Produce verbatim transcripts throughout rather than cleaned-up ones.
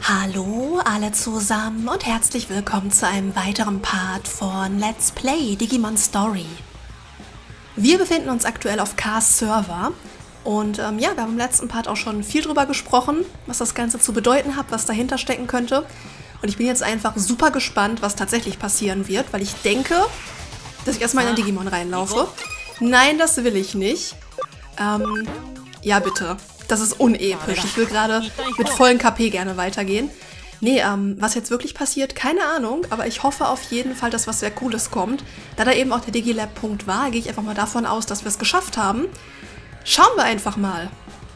Hallo alle zusammen und herzlich willkommen zu einem weiteren Part von Let's Play Digimon Story. Wir befinden uns aktuell auf Kars Server und ähm, ja, wir haben im letzten Part auch schon viel drüber gesprochen, was das Ganze zu bedeuten hat, was dahinter stecken könnte. Und ich bin jetzt einfach super gespannt, was tatsächlich passieren wird, weil ich denke, dass ich erstmal in den Digimon reinlaufe. Nein, das will ich nicht. Ähm, ja bitte. Das ist unepisch. Ich will gerade mit vollen K P gerne weitergehen. Nee, ähm, was jetzt wirklich passiert, keine Ahnung. Aber ich hoffe auf jeden Fall, dass was sehr Cooles kommt. Da da eben auch der Digilab-Punkt war, gehe ich einfach mal davon aus, dass wir es geschafft haben. Schauen wir einfach mal.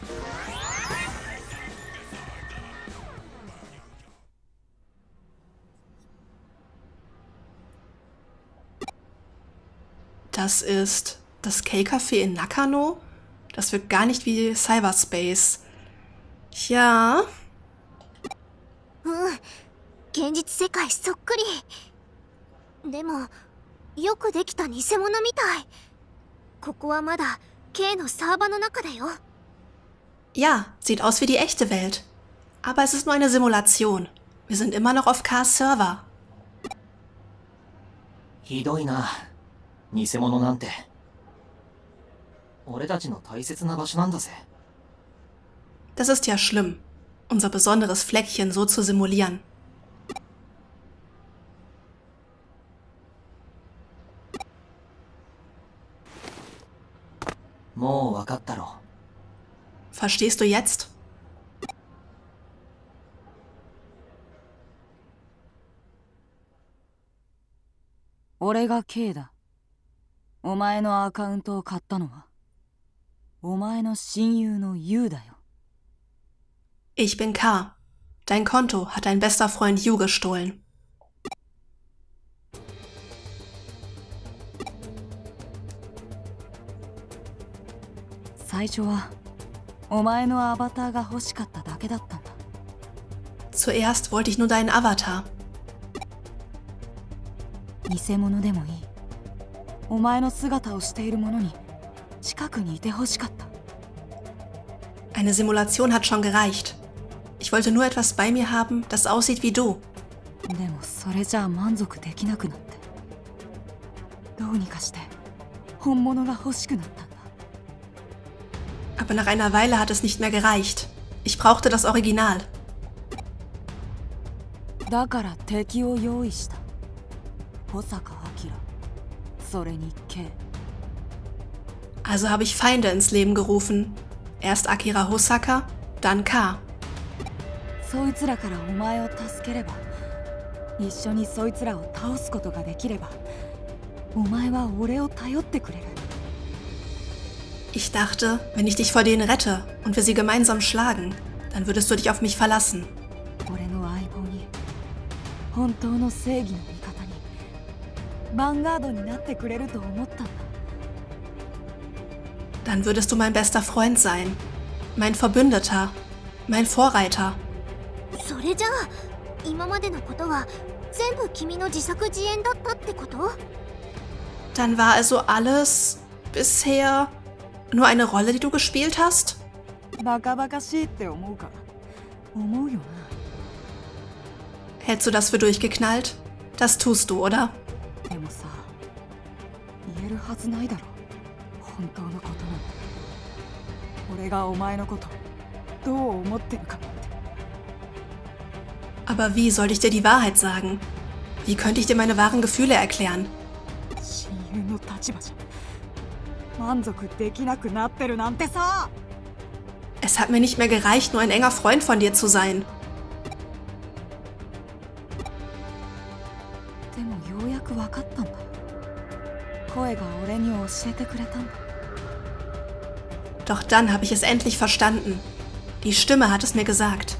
Das ist das K-Café in Nakano. Das wirkt gar nicht wie Cyberspace. Ja. うん、現実世界そっくり。でも、よくできた偽物みたい。ここはまだ K のサーバーの中だよ。 Ja, sieht aus wie die echte Welt. Aber es ist nur eine Simulation. Wir sind immer noch auf Kars Server. ひどいな。偽物なんて。俺たちの大切な場所なんだぜ。 Das ist ja schlimm, unser besonderes Fleckchen so zu simulieren. Verstehst du jetzt? Ich bin Kだ。お前のアカウントを買ったのはお前の親友のユウだよ。 Ich bin K. Dein Konto hat dein bester Freund Yu gestohlen. Zuerst wollte ich nur deinen Avatar. Eine Simulation hat schon gereicht. Ich wollte nur etwas bei mir haben, das aussieht wie du. Aber nach einer Weile hat es nicht mehr gereicht. Ich brauchte das Original. Also habe ich Feinde ins Leben gerufen. Erst Akira Hosaka, dann K. Ich dachte, wenn ich dich vor denen rette und wir sie gemeinsam schlagen, dann würdest du dich auf mich verlassen. Dann würdest du mein bester Freund sein, mein Verbündeter, mein Vorreiter. Dann war also alles bisher nur eine Rolle, die du gespielt hast? Hältst du das für durchgeknallt? Das tust du, oder? Aber wie soll ich dir die Wahrheit sagen? Wie könnte ich dir meine wahren Gefühle erklären? Es hat mir nicht mehr gereicht, nur ein enger Freund von dir zu sein. Doch dann habe ich es endlich verstanden. Die Stimme hat es mir gesagt.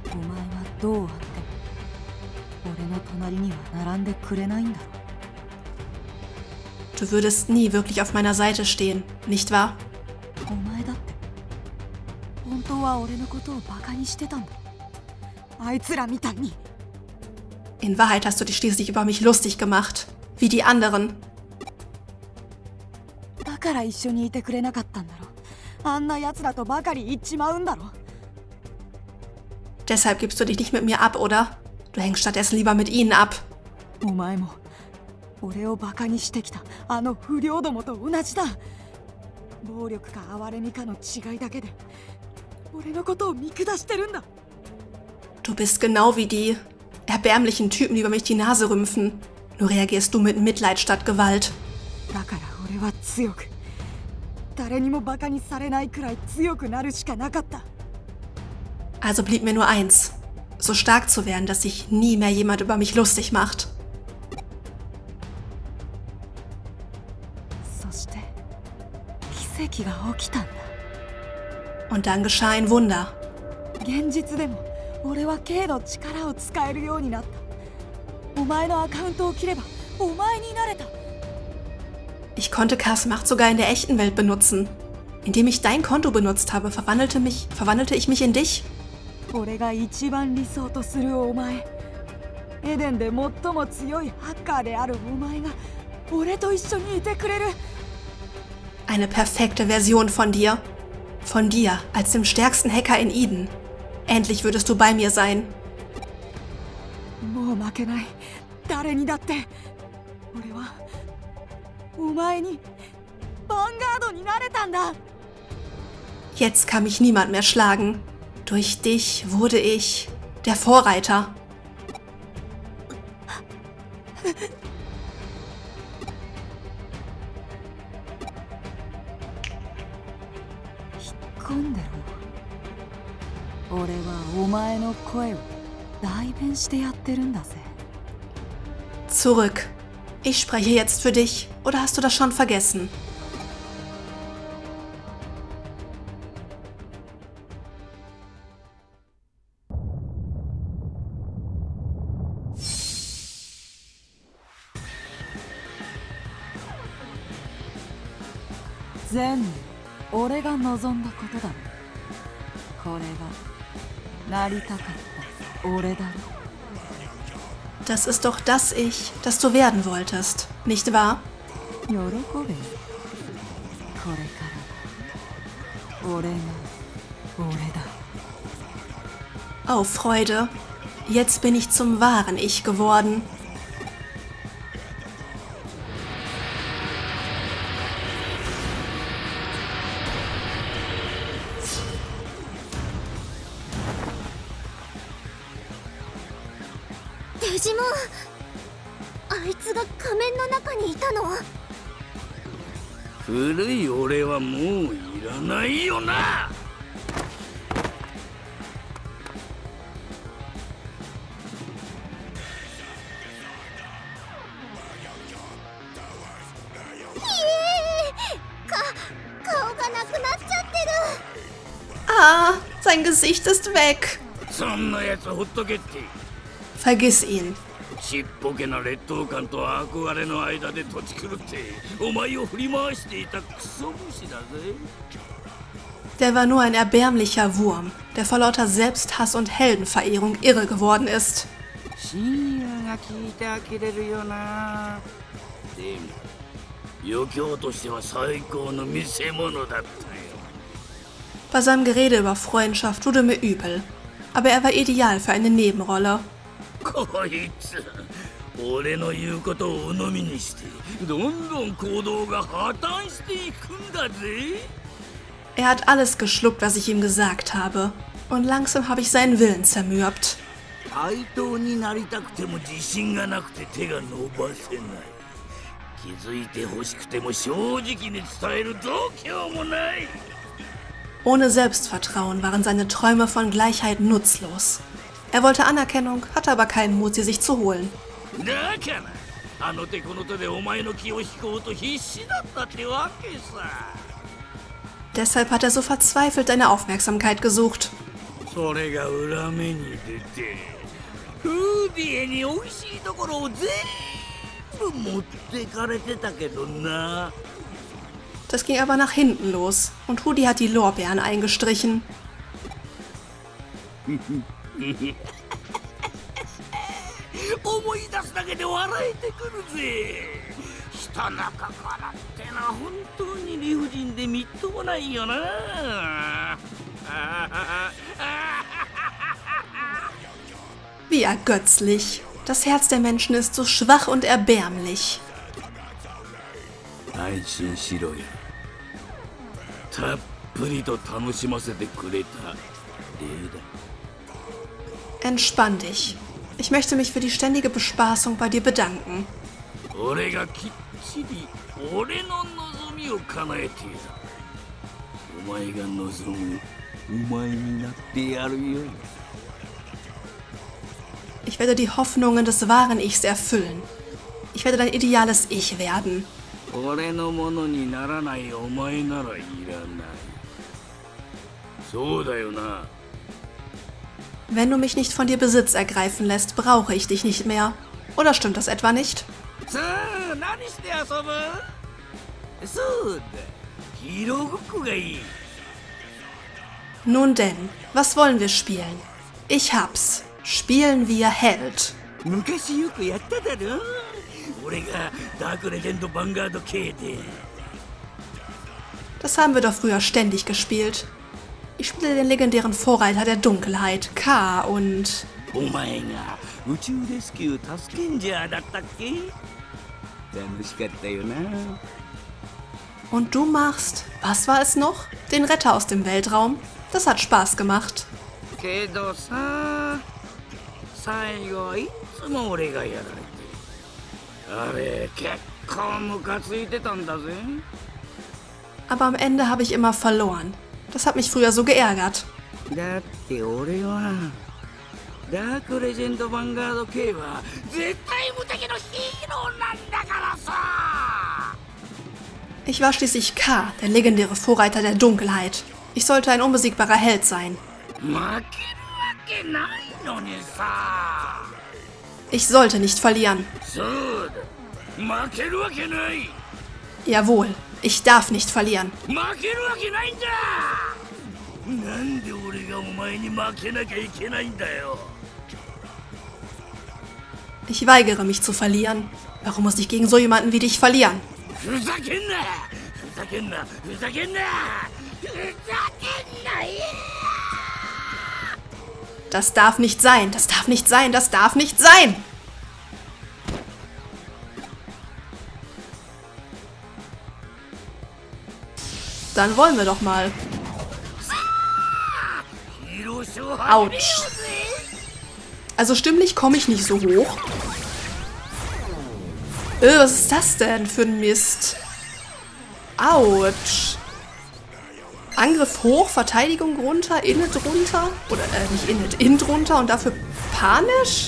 Du würdest nie wirklich auf meiner Seite stehen, nicht wahr? In Wahrheit hast du dich schließlich über mich lustig gemacht, wie die anderen. Deshalb gibst du dich nicht mit mir ab, oder? Du hängst stattdessen lieber mit ihnen ab. お前も俺をバカにしてきたあの不良どもと同じだ。暴力か哀れみかの違いだけで俺のことを見下してるんだ。 Du bist genau wie die erbärmlichen Typen, die über mich die Nase rümpfen. Nur reagierst du mit Mitleid statt Gewalt. だから俺は強く誰にもバカにされないくらい強くなるしかなかった。 Also blieb mir nur eins. So stark zu werden, dass sich nie mehr jemand über mich lustig macht. そして奇跡が起きたんだ。 Und dann geschah ein Wunder. 現実でも俺は K の力を使えるようになった。お前のアカウントを切ればお前になれた。 Ich konnte K's Macht sogar in der echten Welt benutzen. Indem ich dein Konto benutzt habe, verwandelte, mich, verwandelte ich mich in dich. 俺が一番理想とするお前。エデンで最も強いハッカーであるお前が俺と一緒にいてくれる。 Eine perfekte Version von dir. Von dir als dem stärksten Hacker in Eden. Endlich würdest du bei mir sein. もう負けない。誰にだって。俺はお前にヴァンガードになれたんだ。 Jetzt kann mich niemand mehr schlagen. Durch dich wurde ich der Vorreiter. Zurück. Ich spreche jetzt für dich, oder hast du das schon vergessen? Zen, 俺が望んだことだ。これがなりたかった俺だろ。 Das ist doch das Ich, das du werden wolltest, nicht wahr? 喜べ。これから俺が俺だ。 Oh Freude, jetzt bin ich zum wahren Ich geworden. Digimon, あいつが仮面の中にいたの？ 古い俺はもういらないよな。 顔がなくなっちゃってる。 Ah, sein Gesicht ist weg. そんなやつほっとけって。 Vergiss ihn. ちっぽけな劣等感と憧れの間で土地狂ってお前を振り回していたクソ虫だぜ。 Der war nur ein erbärmlicher Wurm, der vor lauter Selbsthass und Heldenverehrung irre geworden ist. 親友が聞いて呆れるよな。でも余興としては最高の見せ物だったよ。 Bei seinem Gerede über Freundschaft wurde mir übel, aber er war ideal für eine Nebenrolle. こいつ俺の言うことを鵜呑みにしてどんどん行動が破綻していくんだぜ。 Er hat alles geschluckt, was ich ihm gesagt habe, und langsam habe ich seinen Willen zermürbt. 対等になりたくても自信がなくて手が伸ばせない。気づいてほしくても正直に伝える度胸もない。 Ohne Selbstvertrauen waren seine Träume von Gleichheit nutzlos. Er wollte Anerkennung, hatte aber keinen Mut, sie sich zu holen. だからあの手この手でお前の気を引こうと必死だったってわけさ。 Deshalb hat er so verzweifelt deine Aufmerksamkeit gesucht. それが裏目に出てフーディエに美味しいところを全部持ってかれてたけどな。 Das ging aber nach hinten los und Hudi hat die Lorbeeren eingestrichen. 思い出すだけで笑えてくるぜ。人中からってのは本当に理不尽でみっともないよな。 Wie ergötzlich. Das Herz der Menschen ist so schwach und erbärmlich. 安心しろよ。たっぷりと楽しませてくれた礼だ。 Entspann dich. Ich möchte mich für die ständige Bespaßung bei dir bedanken. 俺がきっちり俺の望みを叶えている。お前が望むお前になってやるよ。 Ich werde die Hoffnungen des wahren Ichs erfüllen. Ich werde dein ideales Ich werden. 俺のものにならないお前ならいらない。そうだよな。 Wenn du mich nicht von dir Besitz ergreifen lässt, brauche ich dich nicht mehr. Oder stimmt das etwa nicht? さあ、何して遊ぶ？そうだ。ヒーローごっこがいい。 Nun denn, was wollen wir spielen? Ich hab's. Spielen wir Held. 昔よくやっただろ。俺がダークレジェンドヴァンガード系で。 Das haben wir doch früher ständig gespielt. Ich spiele den legendären Vorreiter der Dunkelheit, K. und... お前が宇宙レスキュー助けんじゃだったっけ？楽しかったよな。 Und du machst, was war es noch? Den Retter aus dem Weltraum? Das hat Spaß gemacht. けどさ、最後はいつも俺がやられて。あれ結構ムカついてたんだぜ。 Aber am Ende habe ich immer verloren. Das hat mich früher so geärgert. だって俺はダークレジェンドヴァンガード系は絶対無敵のヒーローなんだからさ。 Ich war schließlich K., der legendäre Vorreiter der Dunkelheit. Ich sollte ein unbesiegbarer Held sein. 負けるわけないのにさ。 Ich sollte nicht verlieren. そうだ。負けるわけない。 Jawohl, ich darf nicht verlieren. 負けるわけないんだ。なんで俺がお前に負けなきゃいけないんだよ。 Ich weigere mich zu verlieren. Warum muss ich gegen so jemanden wie dich verlieren? ふざけんな。ふざけんな。ふざけんな。ふざけんな。 Das darf nicht sein, das darf nicht sein, das darf nicht sein! Dann wollen wir doch mal. Autsch. Also stimmlich komme ich nicht so hoch. Äh, was ist das denn für ein Mist? Autsch. Angriff hoch, Verteidigung runter, Init runter. Oder, äh, nicht Init, Int runter und dafür panisch?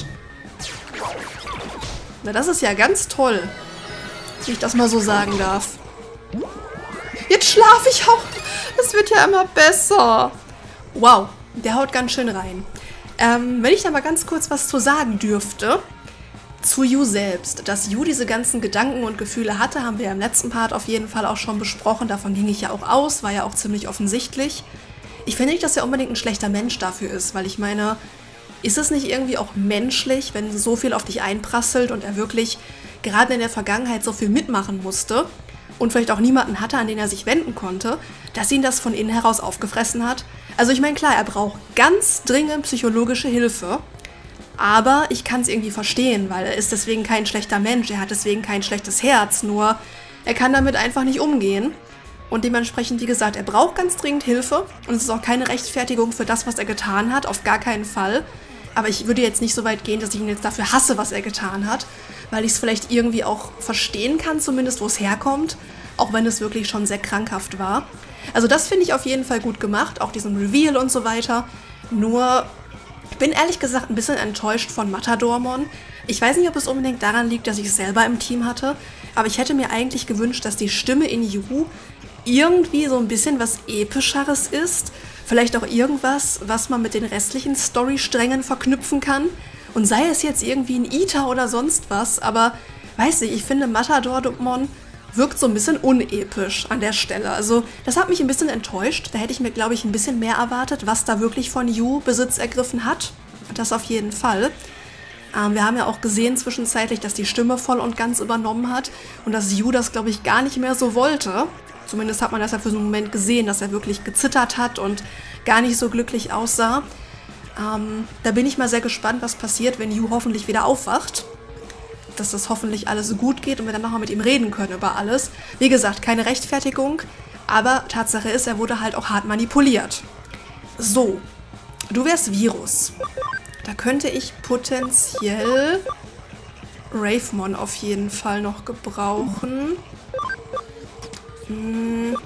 Na, das ist ja ganz toll. Wenn ich das mal so sagen darf. Jetzt schlafe ich auch. Es wird ja immer besser. Wow, der haut ganz schön rein. Ähm, wenn ich da mal ganz kurz was zu sagen dürfte. Zu Yu selbst. Dass Yu diese ganzen Gedanken und Gefühle hatte, haben wir ja im letzten Part auf jeden Fall auch schon besprochen. Davon ging ich ja auch aus, war ja auch ziemlich offensichtlich. Ich finde nicht, dass er unbedingt ein schlechter Mensch dafür ist, weil ich meine, ist es nicht irgendwie auch menschlich, wenn so viel auf dich einprasselt und er wirklich gerade in der Vergangenheit so viel mitmachen musste und vielleicht auch niemanden hatte, an den er sich wenden konnte, dass ihn das von innen heraus aufgefressen hat? Also ich meine, klar, er braucht ganz dringend psychologische Hilfe. Aber ich kann es irgendwie verstehen, weil er ist deswegen kein schlechter Mensch, er hat deswegen kein schlechtes Herz, nur er kann damit einfach nicht umgehen. Und dementsprechend, wie gesagt, er braucht ganz dringend Hilfe und es ist auch keine Rechtfertigung für das, was er getan hat, auf gar keinen Fall. Aber ich würde jetzt nicht so weit gehen, dass ich ihn jetzt dafür hasse, was er getan hat, weil ich es vielleicht irgendwie auch verstehen kann, zumindest wo es herkommt, auch wenn es wirklich schon sehr krankhaft war. Also das finde ich auf jeden Fall gut gemacht, auch diesen Reveal und so weiter. Nur... Ich bin ehrlich gesagt ein bisschen enttäuscht von Matadormon. Ich weiß nicht, ob es unbedingt daran liegt, dass ich es selber im Team hatte, aber ich hätte mir eigentlich gewünscht, dass die Stimme in Yu irgendwie so ein bisschen was Epischeres ist. Vielleicht auch irgendwas, was man mit den restlichen Storysträngen verknüpfen kann. Und sei es jetzt irgendwie ein Ita oder sonst was, aber weiß nicht, ich finde Matadormon wirkt so ein bisschen unepisch an der Stelle. Also das hat mich ein bisschen enttäuscht. Da hätte ich mir, glaube ich, ein bisschen mehr erwartet, was da wirklich von Yu Besitz ergriffen hat. Das auf jeden Fall. Ähm, wir haben ja auch gesehen zwischenzeitlich, dass die Stimme voll und ganz übernommen hat und dass Yu das, glaube ich, gar nicht mehr so wollte. Zumindest hat man das ja für so einen Moment gesehen, dass er wirklich gezittert hat und gar nicht so glücklich aussah. Ähm, da bin ich mal sehr gespannt, was passiert, wenn Yu hoffentlich wieder aufwacht. Dass das hoffentlich alles gut geht und wir dann nochmal mit ihm reden können über alles. Wie gesagt, keine Rechtfertigung, aber Tatsache ist, er wurde halt auch hart manipuliert. So, du wärst Virus. Da könnte ich potenziell Wravemon auf jeden Fall noch gebrauchen. Hm.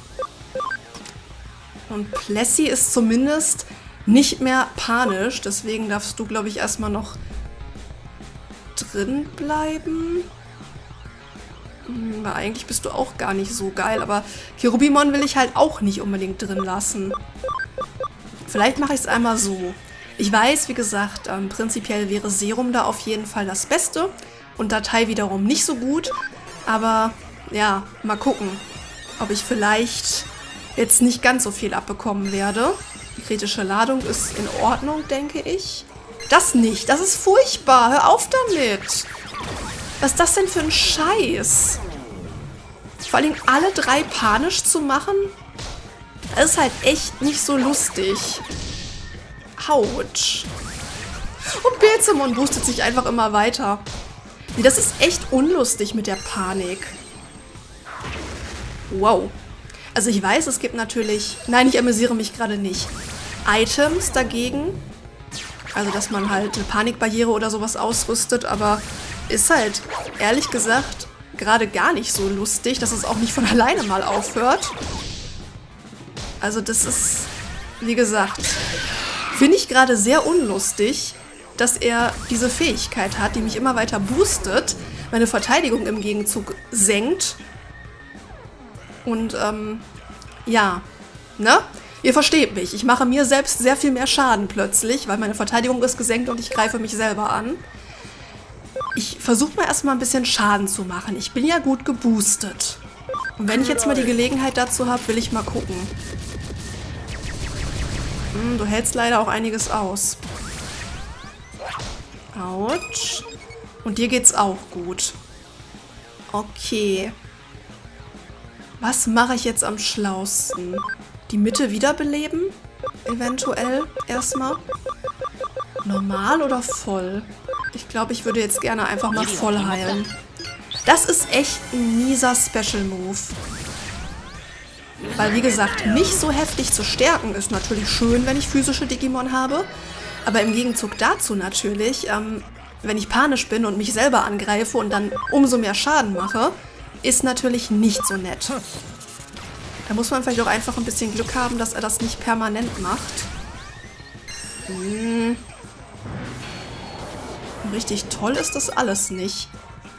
Und Plessy ist zumindest nicht mehr panisch, deswegen darfst du, glaube ich, erstmal noch drin bleiben. Hm, weil eigentlich bist du auch gar nicht so geil, aber Cherubimon will ich halt auch nicht unbedingt drin lassen. Vielleicht mache ich es einmal so. Ich weiß, wie gesagt, ähm, prinzipiell wäre Serum da auf jeden Fall das Beste und Datei wiederum nicht so gut, aber ja, mal gucken, ob ich vielleicht jetzt nicht ganz so viel abbekommen werde. Die kritische Ladung ist in Ordnung, denke ich. Das nicht, das ist furchtbar, hör auf damit. Was ist das denn für ein Scheiß? Vor allem alle drei panisch zu machen, das ist halt echt nicht so lustig. Autsch. Und Beelzemon boostet sich einfach immer weiter. Nee, das ist echt unlustig mit der Panik. Wow. Also ich weiß, es gibt natürlich... Nein, ich amüsiere mich gerade nicht. Items dagegen. Also, dass man halt eine Panikbarriere oder sowas ausrüstet, aber ist halt, ehrlich gesagt, gerade gar nicht so lustig, dass es auch nicht von alleine mal aufhört. Also das ist, wie gesagt, finde ich gerade sehr unlustig, dass er diese Fähigkeit hat, die mich immer weiter boostet, meine Verteidigung im Gegenzug senkt. Und, ähm, ja, ne? Ihr versteht mich. Ich mache mir selbst sehr viel mehr Schaden plötzlich, weil meine Verteidigung ist gesenkt und ich greife mich selber an. Ich versuche mal erstmal ein bisschen Schaden zu machen. Ich bin ja gut geboostet. Und wenn ich jetzt mal die Gelegenheit dazu habe, will ich mal gucken. Hm, du hältst leider auch einiges aus. Autsch. Und dir geht's auch gut. Okay. Was mache ich jetzt am schlausten? Die Mitte wiederbeleben? Eventuell erstmal. Normal oder voll? Ich glaube, ich würde jetzt gerne einfach mal voll heilen. Das ist echt ein mieser Special Move. Weil, wie gesagt, nicht so heftig zu stärken ist natürlich schön, wenn ich physische Digimon habe. Aber im Gegenzug dazu natürlich, ähm, wenn ich panisch bin und mich selber angreife und dann umso mehr Schaden mache, ist natürlich nicht so nett. Da muss man vielleicht auch einfach ein bisschen Glück haben, dass er das nicht permanent macht. Hm. Richtig toll ist das alles nicht.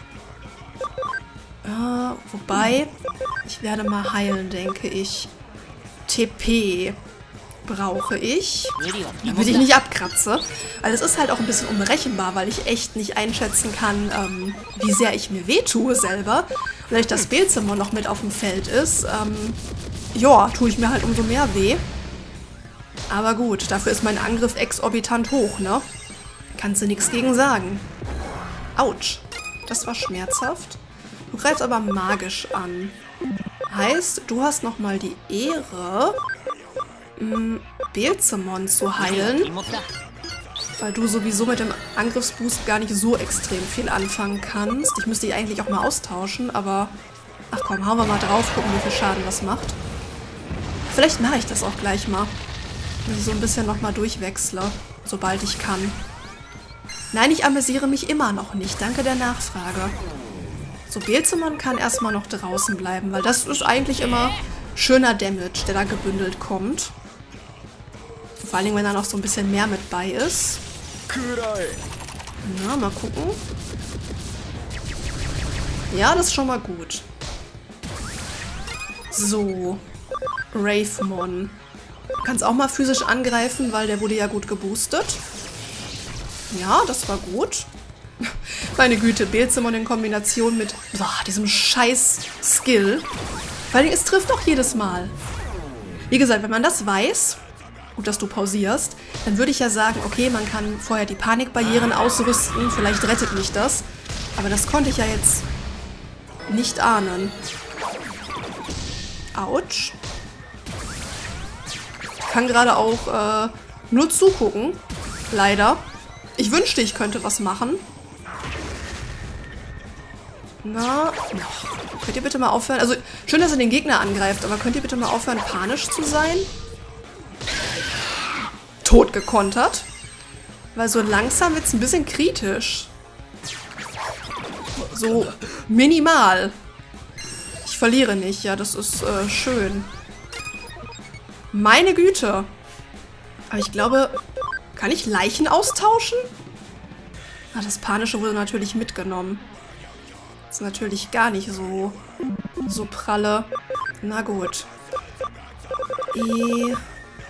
Äh, wobei, ich werde mal heilen, denke ich. T P brauche ich, damit ich nicht abkratze. Weil es ist halt auch ein bisschen unberechenbar, weil ich echt nicht einschätzen kann, ähm, wie sehr ich mir wehtue selber. Weil das Beelzemon noch mit auf dem Feld ist. Ähm, ja, tue ich mir halt umso mehr weh. Aber gut, dafür ist mein Angriff exorbitant hoch, ne? Kannst du nichts gegen sagen. Autsch, das war schmerzhaft. Du greifst aber magisch an. Heißt, du hast nochmal die Ehre, Beelzemon zu heilen, weil du sowieso mit dem Angriffsboost gar nicht so extrem viel anfangen kannst. Ich müsste die eigentlich auch mal austauschen, aber ach komm, hauen wir mal drauf, gucken, wie viel Schaden das macht. Vielleicht mache ich das auch gleich mal, dass ich so ein bisschen nochmal durchwechsle, sobald ich kann. Nein, ich amüsiere mich immer noch nicht, danke der Nachfrage. So, Beelzemon kann erstmal noch draußen bleiben, weil das ist eigentlich immer schöner Damage, der da gebündelt kommt. Vor allem, wenn da noch so ein bisschen mehr mit bei ist. Na, mal gucken. Ja, das ist schon mal gut. So. Wravemon. Du kannst auch mal physisch angreifen, weil der wurde ja gut geboostet. Ja, das war gut. Meine Güte, Beelzemon in Kombination mit boah, diesem scheiß Skill. Vor allem, es trifft doch jedes Mal. Wie gesagt, wenn man das weiß, gut, dass du pausierst, dann würde ich ja sagen, okay, man kann vorher die Panikbarrieren ausrüsten, vielleicht rettet mich das. Aber das konnte ich ja jetzt nicht ahnen. Autsch. Ich kann gerade auch äh, nur zugucken. Leider. Ich wünschte, ich könnte was machen. Na, könnt ihr bitte mal aufhören? Also, schön, dass ihr den Gegner angreift, aber könnt ihr bitte mal aufhören, panisch zu sein? Tot gekontert. Weil so langsam wird es ein bisschen kritisch. So minimal. Ich verliere nicht, ja, das ist äh, schön. Meine Güte. Aber ich glaube, kann ich Leichen austauschen? Ah, das Panische wurde natürlich mitgenommen. Das ist natürlich gar nicht so, so pralle. Na gut. E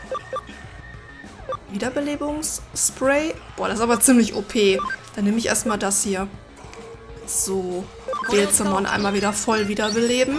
Wiederbelebungsspray. Boah, das ist aber ziemlich O P. Dann nehme ich erstmal das hier. So. Beelzemon einmal wieder voll wiederbeleben.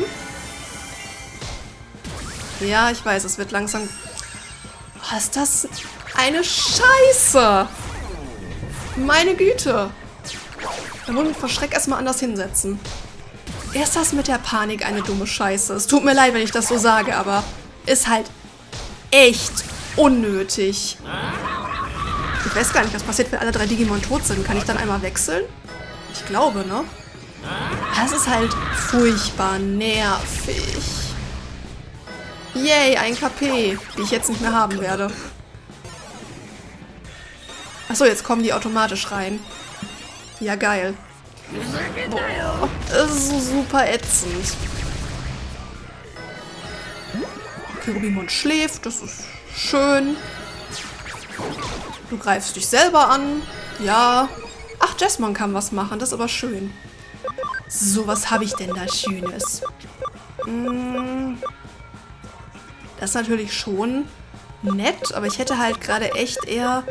Ja, ich weiß, es wird langsam... Oh, ist das eine Scheiße! Meine Güte! Da muss ich vor Schreck erstmal anders hinsetzen. Erst das mit der Panik eine dumme Scheiße. Es tut mir leid, wenn ich das so sage, aber ist halt echt unnötig. Ich weiß gar nicht, was passiert, wenn alle drei Digimon tot sind. Kann ich dann einmal wechseln? Ich glaube, ne? Das ist halt furchtbar nervig. Yay, ein K P, die ich jetzt nicht mehr haben werde. Achso, jetzt kommen die automatisch rein. Ja, geil. Boah, das ist so super ätzend. Cherubimon schläft, das ist schön. Du greifst dich selber an. Ja. Ach, Jesmon kann was machen, das ist aber schön. So, was habe ich denn da Schönes? Hm. Das ist natürlich schon nett, aber ich hätte halt gerade echt eher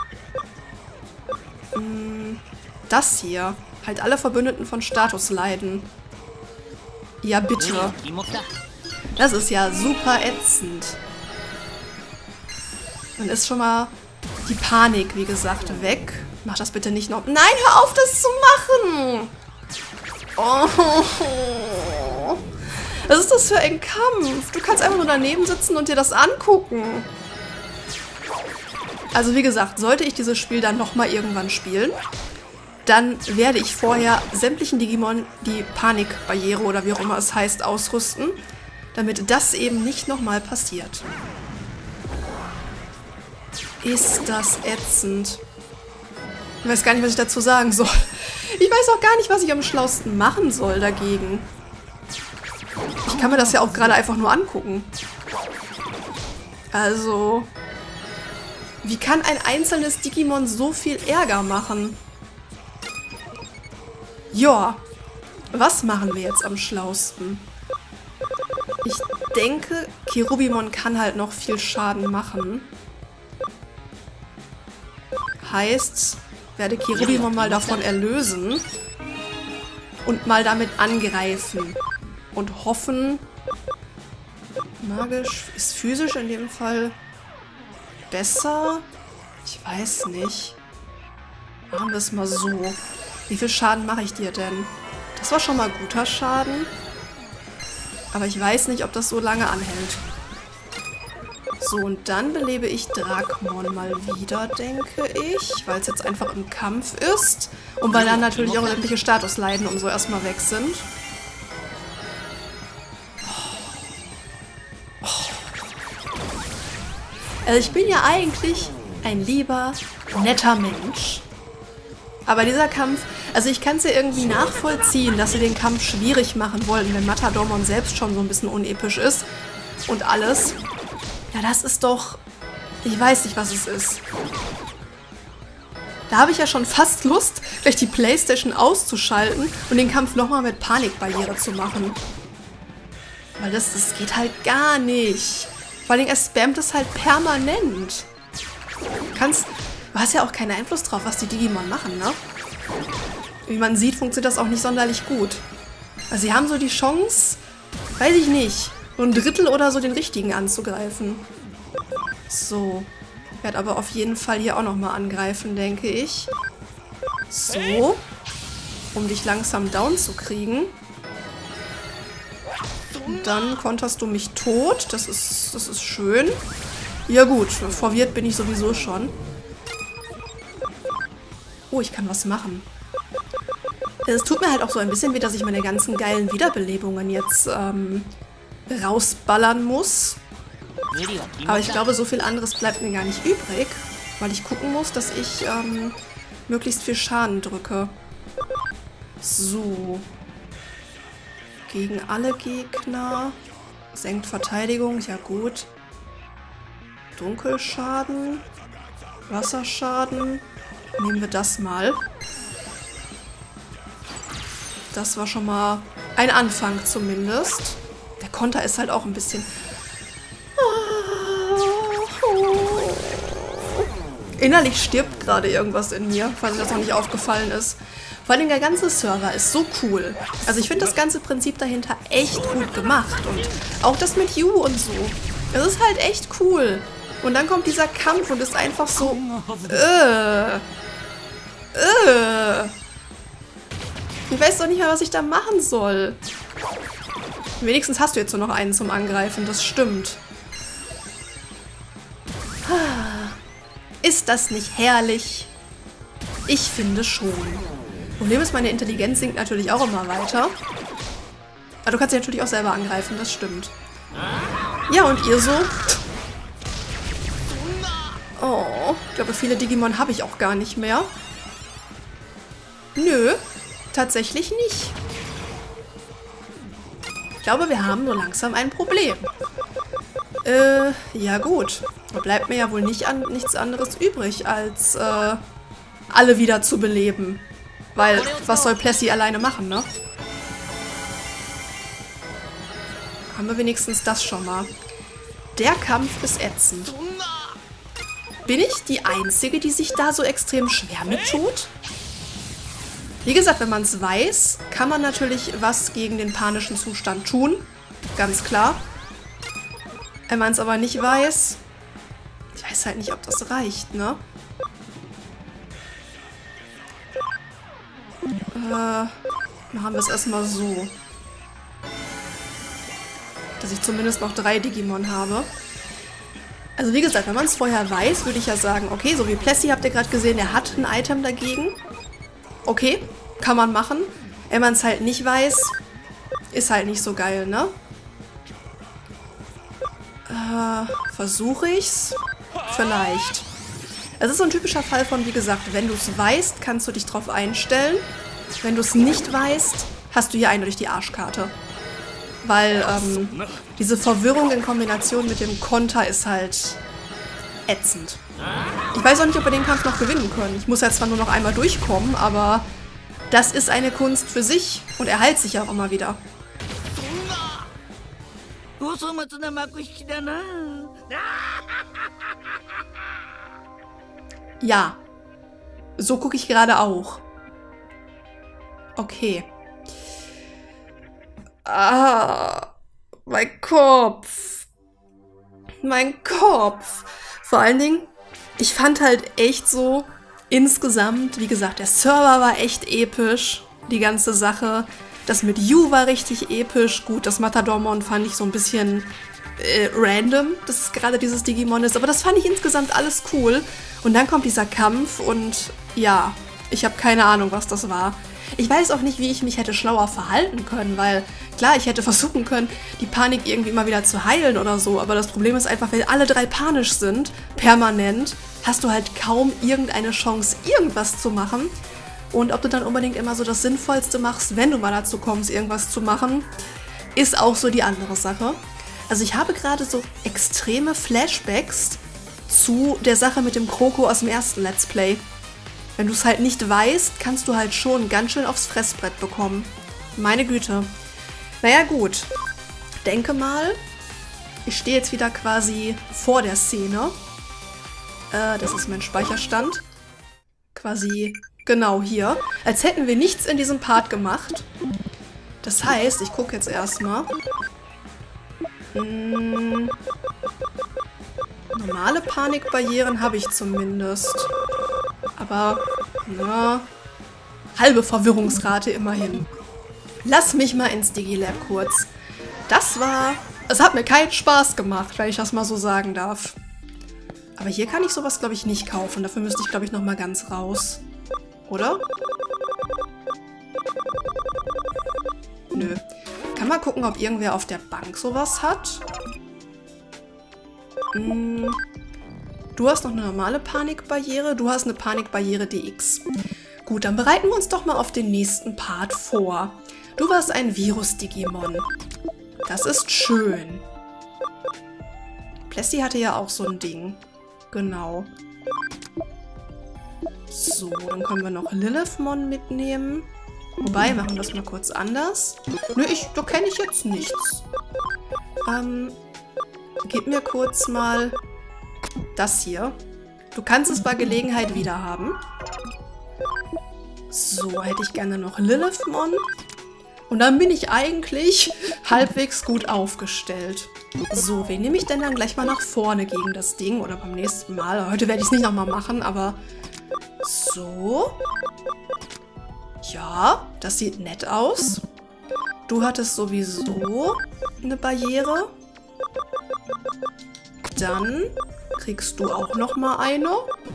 hm, das hier. Halt alle Verbündeten von Status leiden. Ja, bitte. Das ist ja super ätzend. Dann ist schon mal die Panik, wie gesagt, weg. Mach das bitte nicht noch. Nein, hör auf, das zu machen! Oh. Was ist das für ein Kampf? Du kannst einfach nur daneben sitzen und dir das angucken. Also wie gesagt, sollte ich dieses Spiel dann nochmal irgendwann spielen, dann werde ich vorher sämtlichen Digimon die Panikbarriere oder wie auch immer es heißt, ausrüsten, damit das eben nicht nochmal passiert. Ist das ätzend. Ich weiß gar nicht, was ich dazu sagen soll. Ich weiß auch gar nicht, was ich am schlausten machen soll dagegen. Ich kann mir das ja auch gerade einfach nur angucken. Also, wie kann ein einzelnes Digimon so viel Ärger machen? Ja, was machen wir jetzt am schlausten? Ich denke, Cherubimon kann halt noch viel Schaden machen. Heißt, werde Cherubimon mal davon erlösen und mal damit angreifen. Und hoffen, magisch ist physisch in dem Fall besser? Ich weiß nicht. Machen wir es mal so. Wie viel Schaden mache ich dir denn? Das war schon mal guter Schaden. Aber ich weiß nicht, ob das so lange anhält. So, und dann belebe ich Dracmon mal wieder, denke ich. Weil es jetzt einfach im Kampf ist. Und weil dann natürlich auch sämtliche Statusleiden und so erstmal weg sind. Also ich bin ja eigentlich ein lieber, netter Mensch. Aber dieser Kampf, also ich kann es ja irgendwie nachvollziehen, dass sie den Kampf schwierig machen wollten, wenn Matadormon selbst schon so ein bisschen unepisch ist und alles. Ja, das ist doch... Ich weiß nicht, was es ist. Da habe ich ja schon fast Lust, gleich die Playstation auszuschalten und den Kampf nochmal mit Panikbarriere zu machen. Weil das, das geht halt gar nicht. Vor allem, er spammt es halt permanent. Du kannst... Du hast ja auch keinen Einfluss drauf, was die Digimon machen, ne? Wie man sieht, funktioniert das auch nicht sonderlich gut. Also sie haben so die Chance, weiß ich nicht, so ein Drittel oder so den richtigen anzugreifen. So. Ich werde aber auf jeden Fall hier auch nochmal angreifen, denke ich. So. Um dich langsam down zu kriegen. Und dann konterst du mich tot. Das ist, das ist schön. Ja gut, verwirrt bin ich sowieso schon. Oh, ich kann was machen. Es tut mir halt auch so ein bisschen weh, dass ich meine ganzen geilen Wiederbelebungen jetzt ähm, rausballern muss. Aber ich glaube, so viel anderes bleibt mir gar nicht übrig, weil ich gucken muss, dass ich ähm, möglichst viel Schaden drücke. So. Gegen alle Gegner. Senkt Verteidigung, ja gut. Dunkelschaden. Wasserschaden. Nehmen wir das mal. Das war schon mal ein Anfang zumindest. Der Konter ist halt auch ein bisschen... Innerlich stirbt gerade irgendwas in mir, falls das noch nicht aufgefallen ist. Vor allem der ganze Server ist so cool. Also ich finde das ganze Prinzip dahinter echt gut gemacht. Und auch das mit You und so. Das ist halt echt cool. Und dann kommt dieser Kampf und ist einfach so... Äh, äh. Ich weiß doch nicht mehr, was ich da machen soll. Wenigstens hast du jetzt nur noch einen zum Angreifen, das stimmt. Ist das nicht herrlich? Ich finde schon. Problem ist, meine Intelligenz sinkt natürlich auch immer weiter. Aber du kannst dich natürlich auch selber angreifen, das stimmt. Ja, und ihr so? Oh, ich glaube, viele Digimon habe ich auch gar nicht mehr. Nö, tatsächlich nicht. Ich glaube, wir haben nur langsam ein Problem. Äh, ja gut. Da bleibt mir ja wohl nicht an, nichts anderes übrig, als äh, alle wieder zu beleben. Weil, was soll Plessy alleine machen, ne? Haben wir wenigstens das schon mal. Der Kampf ist ätzend. Bin ich die Einzige, die sich da so extrem schwer mit tut? Wie gesagt, wenn man es weiß, kann man natürlich was gegen den panischen Zustand tun. Ganz klar. Wenn man es aber nicht weiß... Ich weiß halt nicht, ob das reicht, ne? Äh, machen wir es erstmal so. Dass ich zumindest noch drei Digimon habe. Also wie gesagt, wenn man es vorher weiß, würde ich ja sagen, okay, so wie Plessy habt ihr gerade gesehen, er hat ein Item dagegen. Okay, kann man machen. Wenn man es halt nicht weiß, ist halt nicht so geil, ne? Äh, versuche ich's? Vielleicht. Es ist so ein typischer Fall von, wie gesagt, wenn du es weißt, kannst du dich drauf einstellen. Wenn du es nicht weißt, hast du hier eindeutig die Arschkarte. Weil ähm, diese Verwirrung in Kombination mit dem Konter ist halt ätzend. Ich weiß auch nicht, ob wir den Kampf noch gewinnen können. Ich muss ja zwar nur noch einmal durchkommen, aber das ist eine Kunst für sich und er heilt sich ja auch immer wieder. Ja, so gucke ich gerade auch. Okay. Ah, mein Kopf. Mein Kopf. Vor allen Dingen, ich fand halt echt so insgesamt, wie gesagt, der Server war echt episch, die ganze Sache. Das mit You war richtig episch. Gut, das Matadormon fand ich so ein bisschen äh, random, dass es gerade dieses Digimon ist. Aber das fand ich insgesamt alles cool. Und dann kommt dieser Kampf und ja, ich habe keine Ahnung, was das war. Ich weiß auch nicht, wie ich mich hätte schlauer verhalten können, weil klar, ich hätte versuchen können, die Panik irgendwie immer wieder zu heilen oder so. Aber das Problem ist einfach, wenn alle drei panisch sind, permanent, hast du halt kaum irgendeine Chance, irgendwas zu machen. Und ob du dann unbedingt immer so das Sinnvollste machst, wenn du mal dazu kommst, irgendwas zu machen, ist auch so die andere Sache. Also ich habe gerade so extreme Flashbacks zu der Sache mit dem Kroko aus dem ersten Let's Play. Wenn du es halt nicht weißt, kannst du halt schon ganz schön aufs Fressbrett bekommen. Meine Güte. Naja gut. Denke mal, ich stehe jetzt wieder quasi vor der Szene. Äh, das ist mein Speicherstand. Quasi... Genau hier. Als hätten wir nichts in diesem Part gemacht. Das heißt, ich gucke jetzt erstmal. Hm, normale Panikbarrieren habe ich zumindest. Aber, na, halbe Verwirrungsrate immerhin. Lass mich mal ins Digilab kurz. Das war... Es hat mir keinen Spaß gemacht, wenn ich das mal so sagen darf. Aber hier kann ich sowas, glaube ich, nicht kaufen. Dafür müsste ich, glaube ich, nochmal ganz raus. Oder? Nö. Kann mal gucken, ob irgendwer auf der Bank sowas hat. Hm. Du hast noch eine normale Panikbarriere. Du hast eine Panikbarriere D X. Gut, dann bereiten wir uns doch mal auf den nächsten Part vor. Du warst ein Virus-Digimon. Das ist schön. Plessy hatte ja auch so ein Ding. Genau. So, dann können wir noch Lilithmon mitnehmen. Wobei, machen wir das mal kurz anders. Nö, ich, da kenne ich jetzt nichts. Ähm, gib mir kurz mal das hier. Du kannst es bei Gelegenheit wieder haben. So, hätte ich gerne noch Lilithmon. Und dann bin ich eigentlich halbwegs gut aufgestellt. So, wen nehme ich denn dann gleich mal nach vorne gegen das Ding? Oder beim nächsten Mal. Heute werde ich es nicht nochmal machen, aber so. Ja, das sieht nett aus. Du hattest sowieso eine Barriere. Dann kriegst du auch nochmal eine.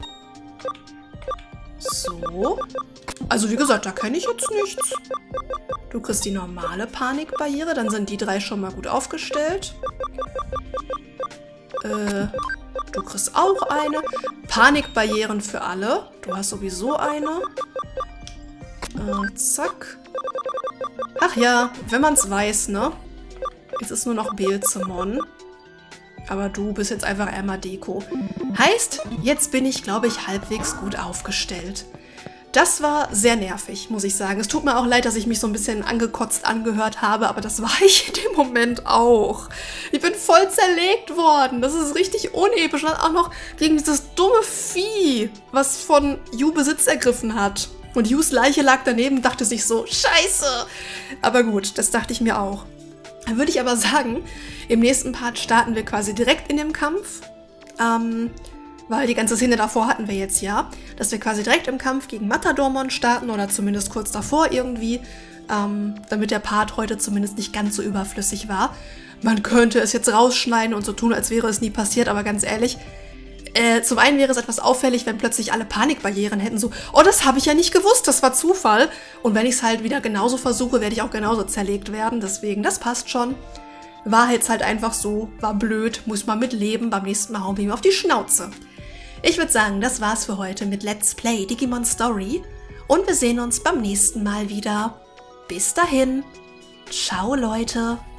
So. Also wie gesagt, da kenne ich jetzt nichts. Du kriegst die normale Panikbarriere, dann sind die drei schon mal gut aufgestellt. Äh, du kriegst auch eine. Panikbarrieren für alle. Du hast sowieso eine. Äh, zack. Ach ja, wenn man es weiß, ne? Jetzt ist nur noch Beelzemon. Aber du bist jetzt einfach einmal Deko. Heißt, jetzt bin ich, glaube ich, halbwegs gut aufgestellt. Das war sehr nervig, muss ich sagen. Es tut mir auch leid, dass ich mich so ein bisschen angekotzt angehört habe, aber das war ich in dem Moment auch. Ich bin voll zerlegt worden. Das ist richtig unepisch. Und dann auch noch gegen dieses dumme Vieh, was von Yu Besitz ergriffen hat. Und Yus Leiche lag daneben und dachte sich so, scheiße. Aber gut, das dachte ich mir auch. Dann würde ich aber sagen, im nächsten Part starten wir quasi direkt in dem Kampf. Ähm... Weil die ganze Szene davor hatten wir jetzt ja, dass wir quasi direkt im Kampf gegen Matadormon starten oder zumindest kurz davor irgendwie, ähm, damit der Part heute zumindest nicht ganz so überflüssig war. Man könnte es jetzt rausschneiden und so tun, als wäre es nie passiert, aber ganz ehrlich, äh, zum einen wäre es etwas auffällig, wenn plötzlich alle Panikbarrieren hätten, so, oh, das habe ich ja nicht gewusst, das war Zufall. Und wenn ich es halt wieder genauso versuche, werde ich auch genauso zerlegt werden, deswegen, das passt schon. War jetzt halt einfach so, war blöd, muss man mit leben, beim nächsten Mal hauen wir ihm auf die Schnauze. Ich würde sagen, das war's für heute mit Let's Play Digimon Story und wir sehen uns beim nächsten Mal wieder. Bis dahin, ciao Leute!